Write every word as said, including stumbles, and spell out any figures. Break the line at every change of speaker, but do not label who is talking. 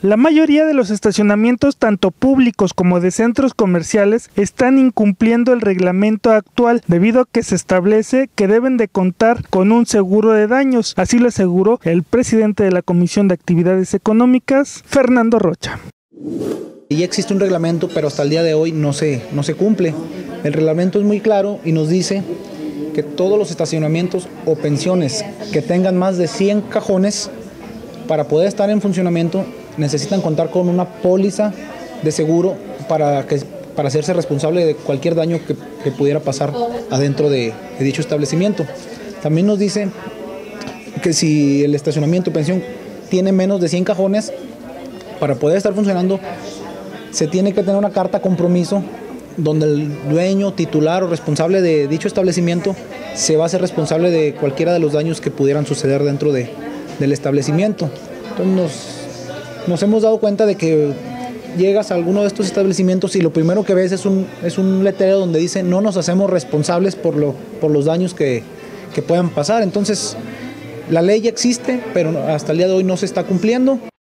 La mayoría de los estacionamientos, tanto públicos como de centros comerciales, están incumpliendo el reglamento actual, debido a que se establece que deben de contar con un seguro de daños. Así lo aseguró el presidente de la Comisión de Actividades Económicas, Fernando Rocha.
Ya existe un reglamento, pero hasta el día de hoy no se, no se cumple. El reglamento es muy claro y nos dice que todos los estacionamientos o pensiones que tengan más de cien cajones, para poder estar en funcionamiento, necesitan contar con una póliza de seguro para, que, para hacerse responsable de cualquier daño que, que pudiera pasar adentro de, de dicho establecimiento. También nos dice que si el estacionamiento o pensión tiene menos de cien cajones, para poder estar funcionando, se tiene que tener una carta compromiso donde el dueño, titular o responsable de dicho establecimiento se va a hacer responsable de cualquiera de los daños que pudieran suceder dentro de, del establecimiento. Entonces nos, nos hemos dado cuenta de que llegas a alguno de estos establecimientos y lo primero que ves es un, es un letrero donde dice no nos hacemos responsables por, lo, por los daños que, que puedan pasar. Entonces la ley ya existe, pero hasta el día de hoy no se está cumpliendo.